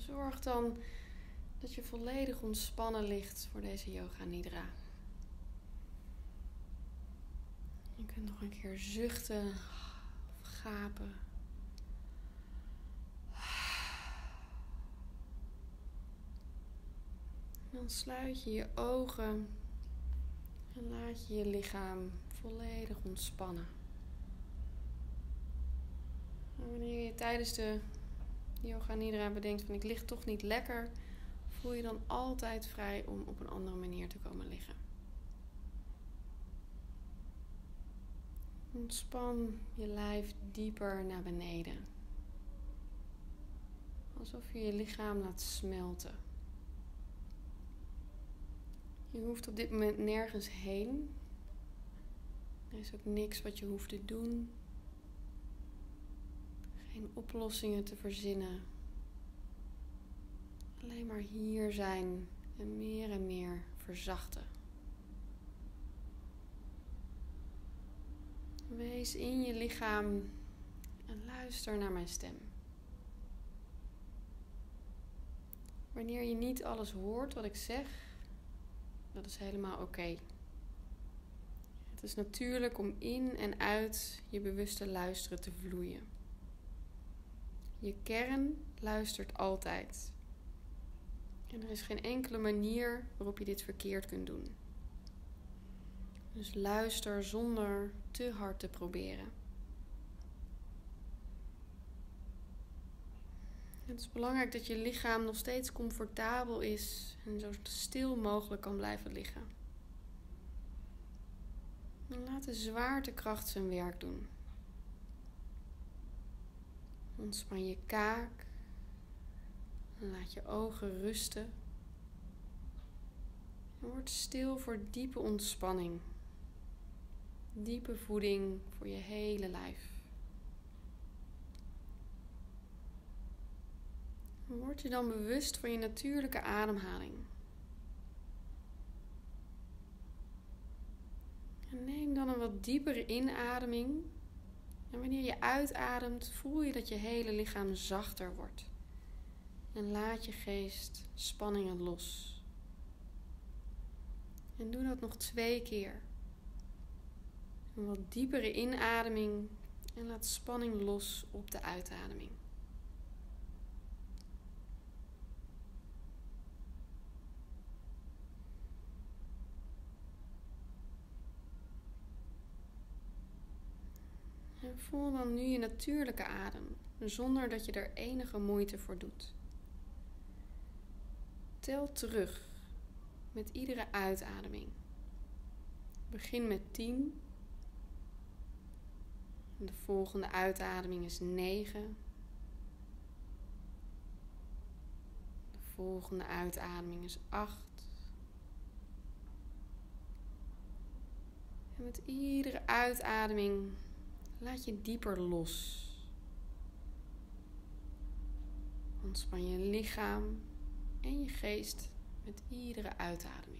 Zorg dan dat je volledig ontspannen ligt voor deze yoga nidra. Je kunt nog een keer zuchten of gapen. Dan sluit je je ogen en laat je je lichaam volledig ontspannen. En wanneer je tijdens de yoga nidra bedenkt van ik lig toch niet lekker, voel je dan altijd vrij om op een andere manier te komen liggen. Ontspan je lijf dieper naar beneden. Alsof je je lichaam laat smelten. Je hoeft op dit moment nergens heen. Er is ook niks wat je hoeft te doen. Geen oplossingen te verzinnen. Alleen maar hier zijn en meer verzachten. Wees in je lichaam en luister naar mijn stem. Wanneer je niet alles hoort wat ik zeg, dat is helemaal oké. Het is natuurlijk om in en uit je bewuste luisteren te vloeien. Je kern luistert altijd. En er is geen enkele manier waarop je dit verkeerd kunt doen. Dus luister zonder te hard te proberen. Het is belangrijk dat je lichaam nog steeds comfortabel is en zo stil mogelijk kan blijven liggen. En laat de zwaartekracht zijn werk doen. Ontspan je kaak en laat je ogen rusten. En word stil voor diepe ontspanning. Diepe voeding voor je hele lijf. Word je dan bewust van je natuurlijke ademhaling. En neem dan een wat diepere inademing. En wanneer je uitademt, voel je dat je hele lichaam zachter wordt. En laat je geest spanningen los. En doe dat nog 2 keer. Een wat diepere inademing en laat spanning los op de uitademing. En voel dan nu je natuurlijke adem, zonder dat je er enige moeite voor doet. Tel terug met iedere uitademing. Begin met 10. De volgende uitademing is 9. De volgende uitademing is 8. En met iedere uitademing laat je dieper los. Ontspan je lichaam en je geest met iedere uitademing.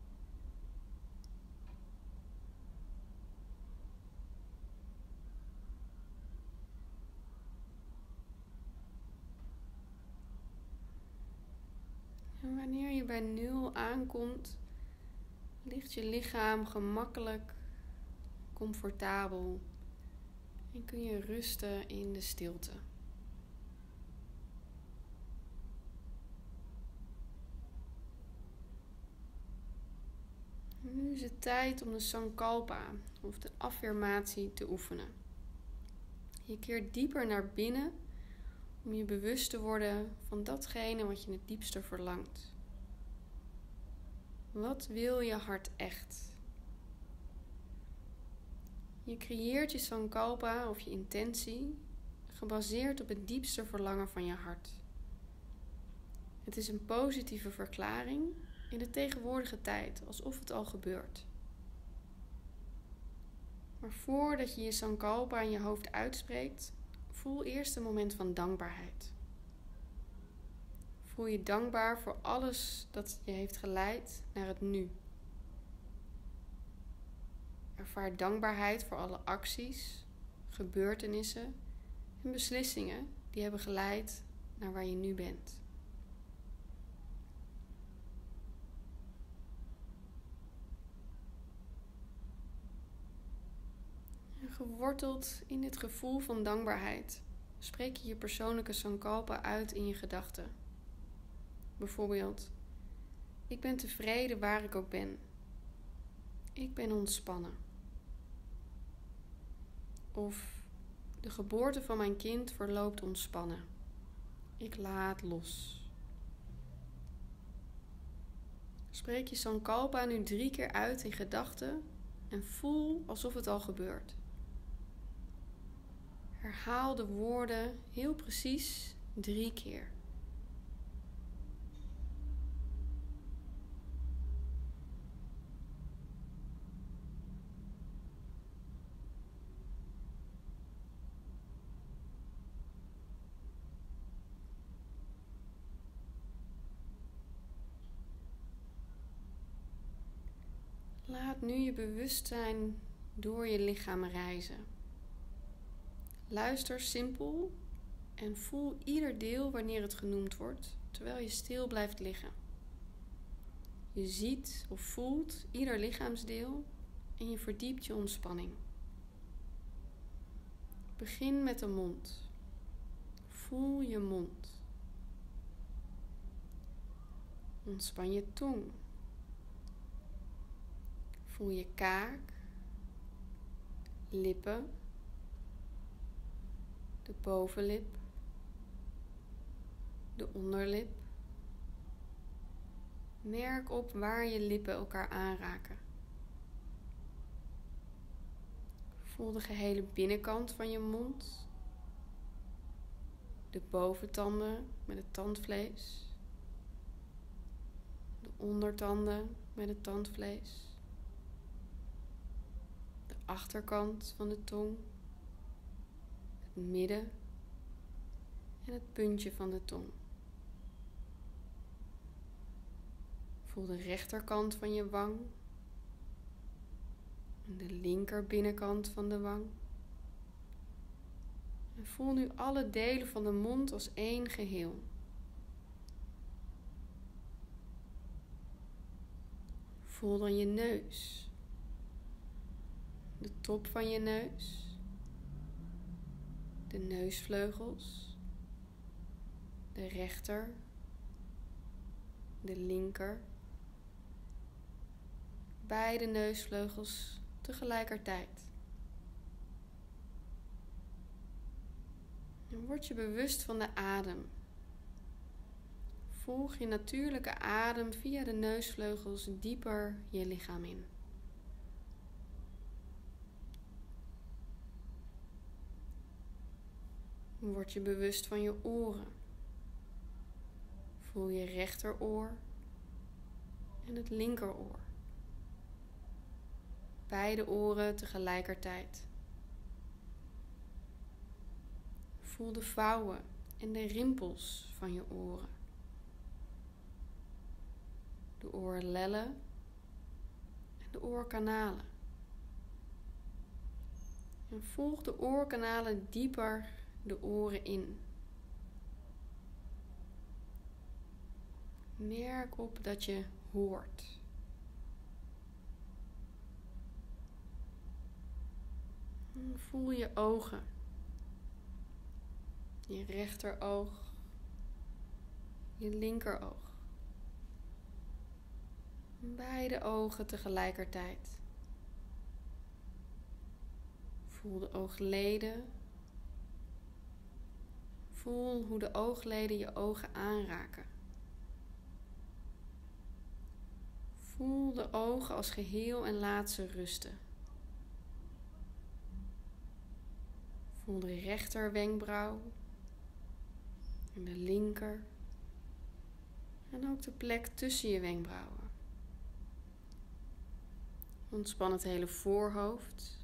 En wanneer je bij 0 aankomt, ligt je lichaam gemakkelijk, comfortabel en kun je rusten in de stilte. Nu is het tijd om de Sankalpa, of de affirmatie, te oefenen. Je keert dieper naar binnen om je bewust te worden van datgene wat je het diepste verlangt. Wat wil je hart echt? Je creëert je Sankalpa of je intentie gebaseerd op het diepste verlangen van je hart. Het is een positieve verklaring in de tegenwoordige tijd, alsof het al gebeurt. Maar voordat je je Sankalpa in je hoofd uitspreekt, voel eerst een moment van dankbaarheid. Voel je dankbaar voor alles dat je heeft geleid naar het nu. Ervaar dankbaarheid voor alle acties, gebeurtenissen en beslissingen die hebben geleid naar waar je nu bent. geworteld in dit gevoel van dankbaarheid spreek je je persoonlijke sankalpa uit in je gedachten. Bijvoorbeeld, ik ben tevreden waar ik ook ben. Ik ben ontspannen. Of, de geboorte van mijn kind verloopt ontspannen. Ik laat los. Spreek je sankalpa nu 3 keer uit in gedachten en voel alsof het al gebeurt. Herhaal de woorden heel precies 3 keer. Laat nu je bewustzijn door je lichaam reizen. Luister simpel en voel ieder deel wanneer het genoemd wordt, terwijl je stil blijft liggen. Je ziet of voelt ieder lichaamsdeel en je verdiept je ontspanning. Begin met de mond. Voel je mond. Ontspan je tong. Voel je kaak, lippen, de bovenlip, de onderlip. Merk op waar je lippen elkaar aanraken. Voel de gehele binnenkant van je mond, de boventanden met het tandvlees, de ondertanden met het tandvlees. De achterkant van de tong, het midden en het puntje van de tong. Voel de rechterkant van je wang en de linker binnenkant van de wang. En voel nu alle delen van de mond als één geheel. Voel dan je neus. De top van je neus, de neusvleugels, de rechter, de linker, beide neusvleugels tegelijkertijd. En word je bewust van de adem. Volg je natuurlijke adem via de neusvleugels dieper je lichaam in. Word je bewust van je oren. Voel je rechteroor en het linkeroor. Beide oren tegelijkertijd. Voel de vouwen en de rimpels van je oren. De oorlellen en de oorkanalen. En volg de oorkanalen dieper de oren in. Merk op dat je hoort. En voel je ogen. Je rechteroog. Je linkeroog. Beide ogen tegelijkertijd. Voel de oogleden. Voel hoe de oogleden je ogen aanraken. Voel de ogen als geheel en laat ze rusten. Voel de rechter wenkbrauw en de linker en ook de plek tussen je wenkbrauwen. Ontspan het hele voorhoofd,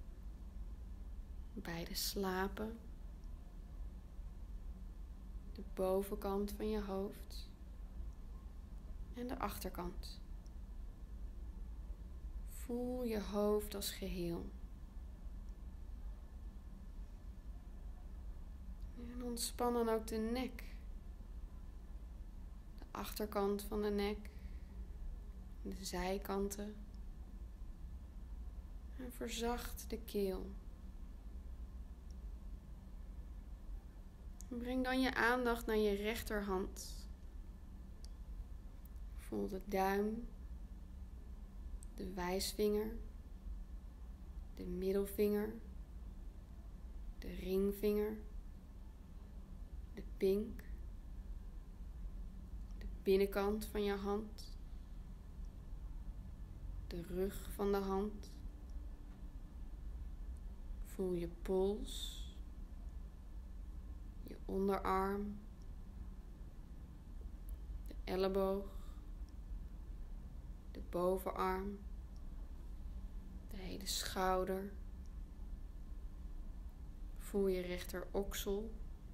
beide slapen, de bovenkant van je hoofd en de achterkant. Voel je hoofd als geheel. En ontspan dan ook de nek. De achterkant van de nek. De zijkanten. En verzacht de keel. Breng dan je aandacht naar je rechterhand. Voel de duim, de wijsvinger, de middelvinger, de ringvinger, de pink, de binnenkant van je hand, de rug van de hand. Voel je pols, je onderarm, de elleboog, de bovenarm, de hele schouder. Voel je rechteroksel,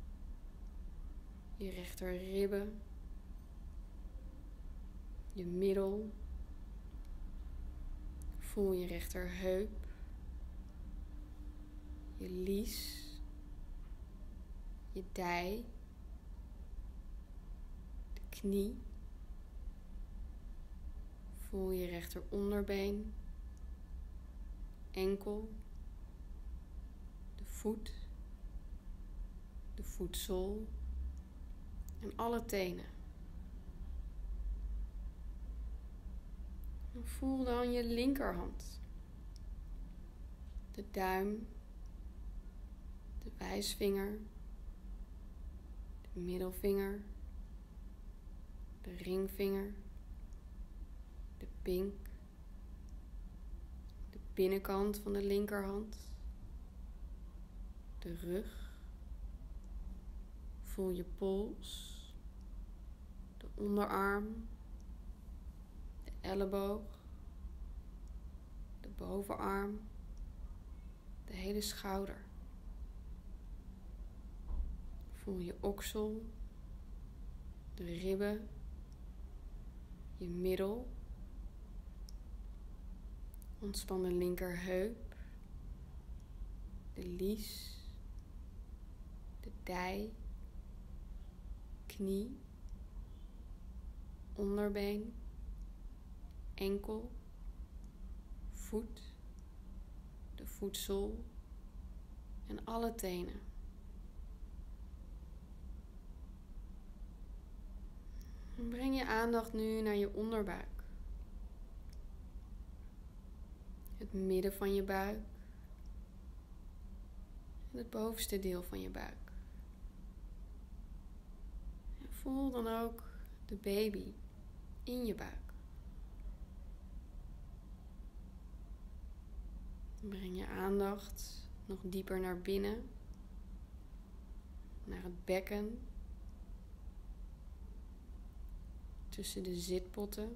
je rechterribben, je middel. Voel je rechterheup, je lies, je dij, de knie. Voel je rechteronderbeen, enkel, de voet, de voetzool en alle tenen. En voel dan je linkerhand, de duim, de wijsvinger, de middelvinger, de ringvinger, de pink, de binnenkant van de linkerhand, de rug. Voel je pols, de onderarm, de elleboog, de bovenarm, de hele schouder. Voel je oksel, de ribben, je middel. Ontspan de linkerheup, de lies, de dij, knie, onderbeen, enkel, voet, de voetzool en alle tenen. En breng je aandacht nu naar je onderbuik. Het midden van je buik en het bovenste deel van je buik. En voel dan ook de baby in je buik. Breng je aandacht nog dieper naar binnen, naar het bekken, tussen de zitpotten.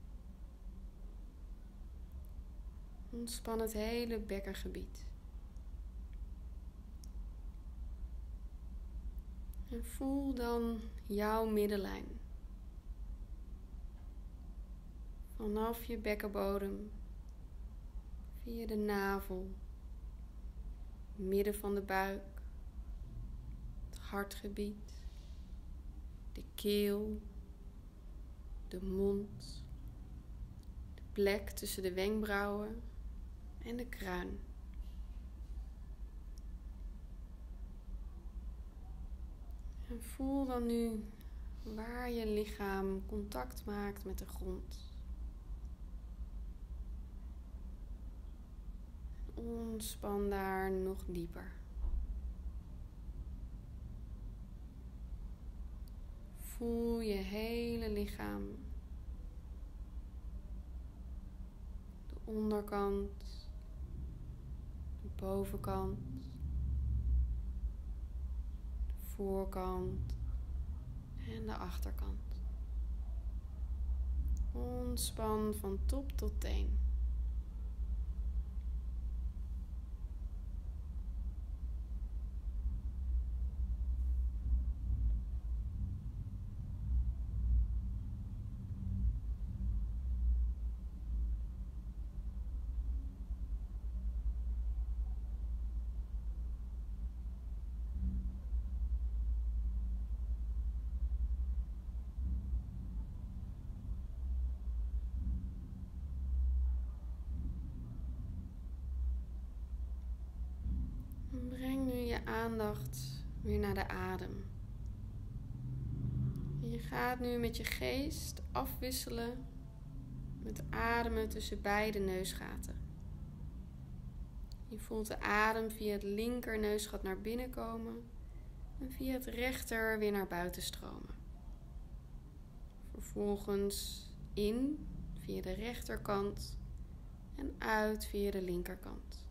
Ontspan het hele bekkengebied. En voel dan jouw middenlijn. Vanaf je bekkenbodem, via de navel, midden van de buik, het hartgebied, de keel, de mond, de plek tussen de wenkbrauwen en de kruin. En voel dan nu waar je lichaam contact maakt met de grond. Ontspan daar nog dieper. Voel je hele lichaam. De onderkant, de bovenkant, de voorkant en de achterkant. Ontspan van top tot teen. Breng nu je aandacht weer naar de adem. En je gaat nu met je geest afwisselen met ademen tussen beide neusgaten. Je voelt de adem via het linker neusgat naar binnen komen en via het rechter weer naar buiten stromen. Vervolgens in via de rechterkant en uit via de linkerkant.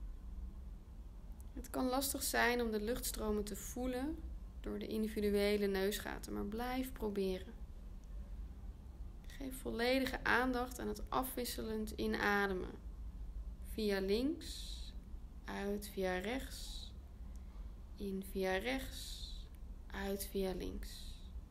Het kan lastig zijn om de luchtstromen te voelen door de individuele neusgaten, maar blijf proberen. Geef volledige aandacht aan het afwisselend inademen. Via links, uit via rechts, in via rechts, uit via links.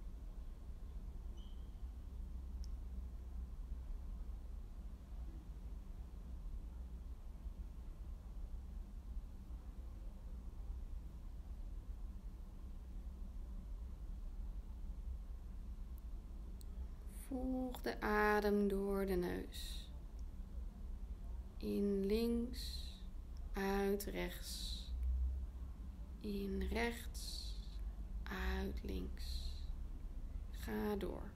Volg de adem door de neus. In links, uit rechts. In rechts, uit links. Ga door.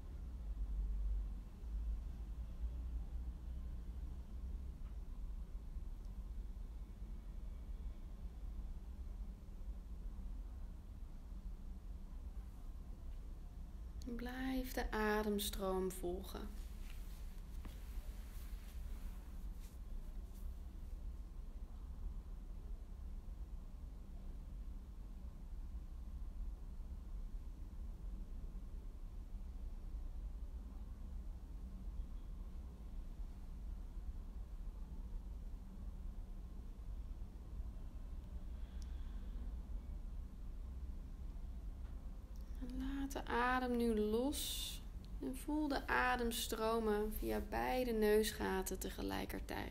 Blijf de ademstroom volgen. Laat de adem nu los en voel de adem stromen via beide neusgaten tegelijkertijd.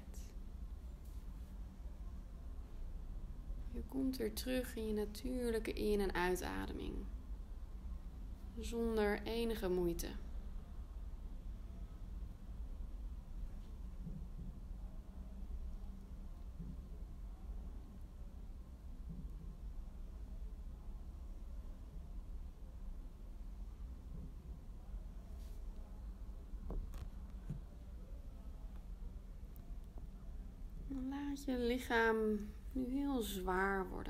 Je komt weer terug in je natuurlijke in- en uitademing, zonder enige moeite. Laat je lichaam nu heel zwaar worden.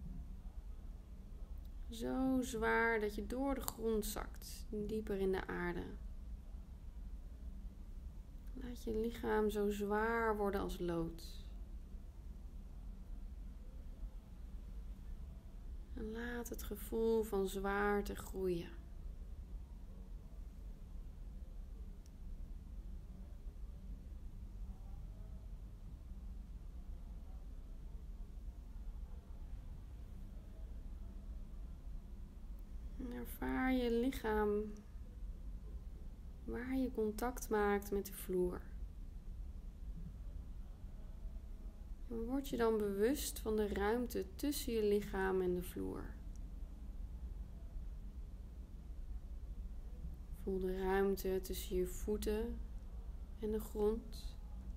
Zo zwaar dat je door de grond zakt, dieper in de aarde. Laat je lichaam zo zwaar worden als lood. En laat het gevoel van zwaarte groeien. Ervaar je lichaam waar je contact maakt met de vloer. En word je dan bewust van de ruimte tussen je lichaam en de vloer. Voel de ruimte tussen je voeten en de grond.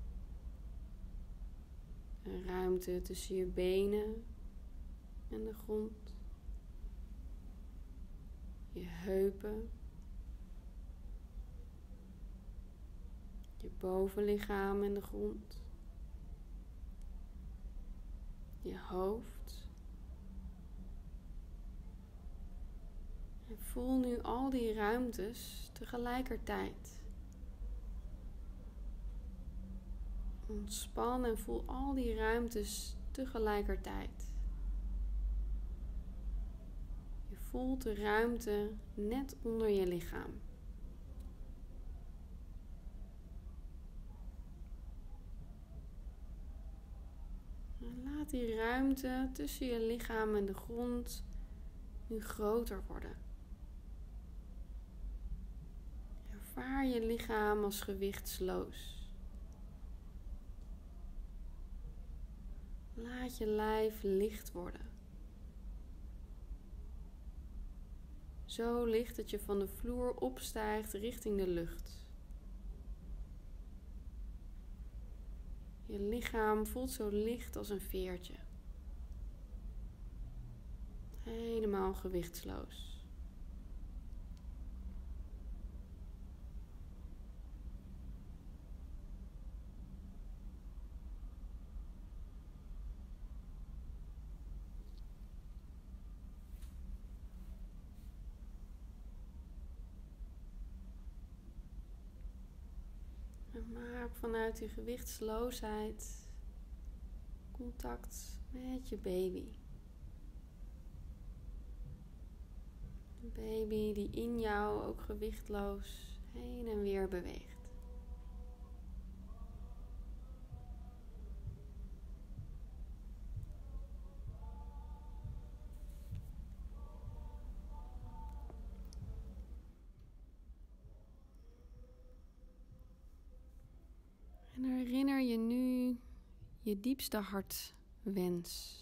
De ruimte tussen je benen en de grond. Je heupen, je bovenlichaam en de grond, je hoofd. En voel nu al die ruimtes tegelijkertijd. Ontspan en voel al die ruimtes tegelijkertijd. Je voelt de ruimte net onder je lichaam. En laat die ruimte tussen je lichaam en de grond nu groter worden. Ervaar je lichaam als gewichtsloos. Laat je lijf licht worden. Zo licht dat je van de vloer opstijgt richting de lucht. Je lichaam voelt zo licht als een veertje. Helemaal gewichtsloos. En maak vanuit die gewichtsloosheid contact met je baby. Een baby die in jou ook gewichtloos heen en weer beweegt. En herinner je nu je diepste hartwens.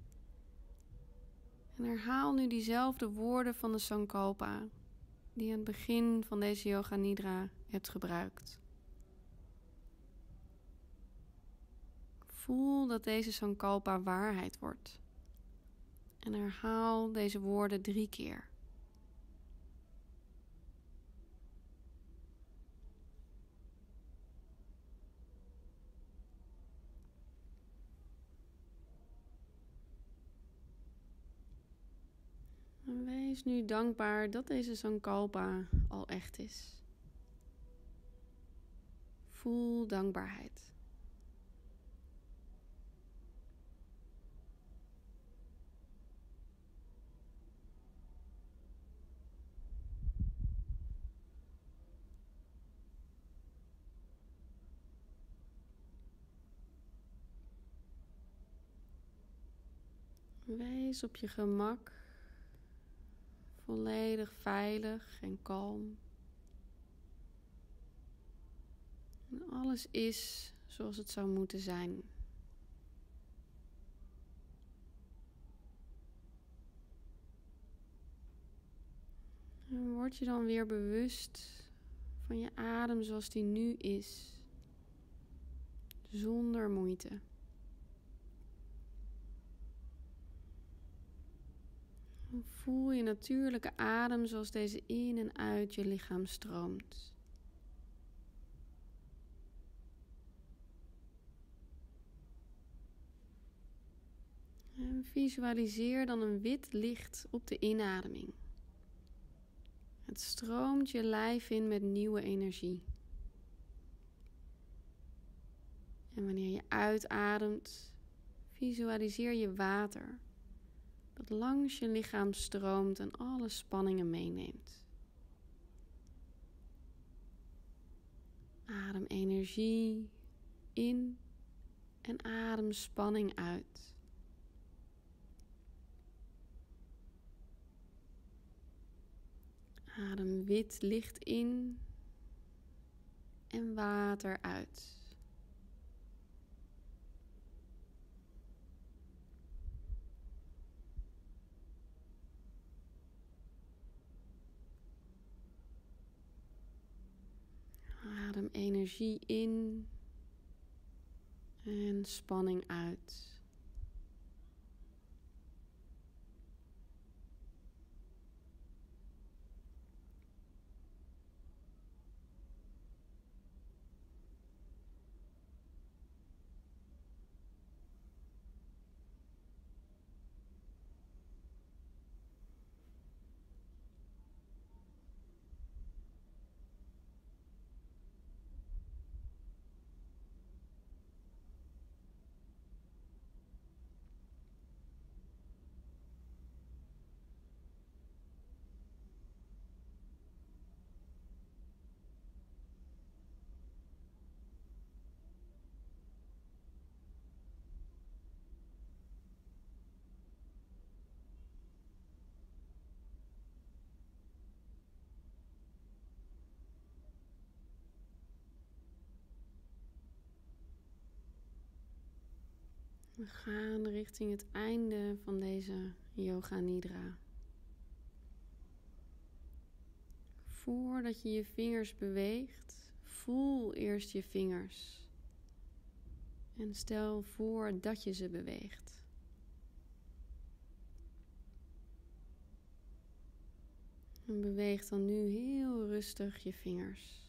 En herhaal nu diezelfde woorden van de Sankalpa die je aan het begin van deze Yoga Nidra hebt gebruikt. Voel dat deze Sankalpa waarheid wordt. En herhaal deze woorden 3 keer. En wees nu dankbaar dat deze Sankalpa al echt is. Voel dankbaarheid. Wees op je gemak, volledig veilig en kalm. En alles is zoals het zou moeten zijn. En word je dan weer bewust van je adem zoals die nu is, zonder moeite. Voel je natuurlijke adem zoals deze in en uit je lichaam stroomt. En visualiseer dan een wit licht op de inademing. Het stroomt je lijf in met nieuwe energie. En wanneer je uitademt, visualiseer je water dat langs je lichaam stroomt en alle spanningen meeneemt. Adem energie in en adem spanning uit. Adem wit licht in en water uit. Adem energie in en spanning uit. We gaan richting het einde van deze Yoga Nidra. Voordat je je vingers beweegt, voel eerst je vingers. En stel voor dat je ze beweegt. En beweeg dan nu heel rustig je vingers.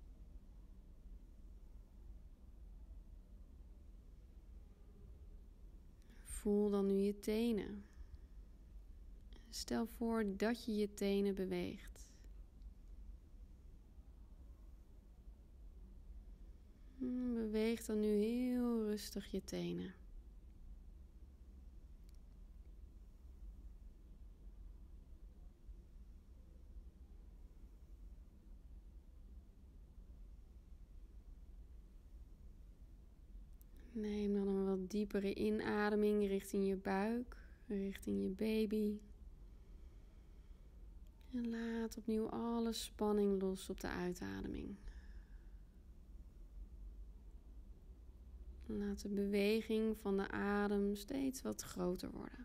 Voel dan nu je tenen. Stel voor dat je je tenen beweegt. Beweeg dan nu heel rustig je tenen. Neem dan een wat diepere inademing richting je buik, richting je baby. En laat opnieuw alle spanning los op de uitademing. Laat de beweging van de adem steeds wat groter worden.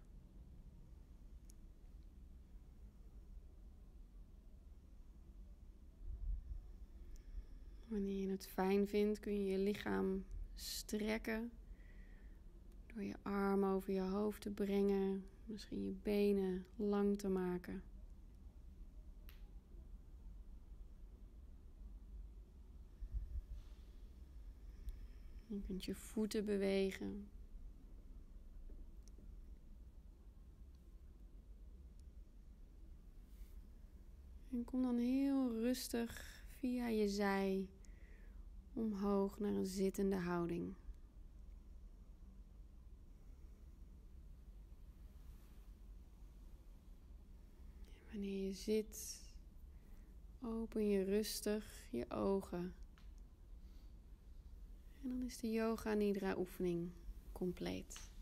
Wanneer je het fijn vindt, kun je je lichaam strekken. Door je armen over je hoofd te brengen. Misschien je benen lang te maken. Je kunt je voeten bewegen. En kom dan heel rustig via je zij omhoog naar een zittende houding. En wanneer je zit, open je rustig je ogen. En dan is de Yoga Nidra oefening compleet.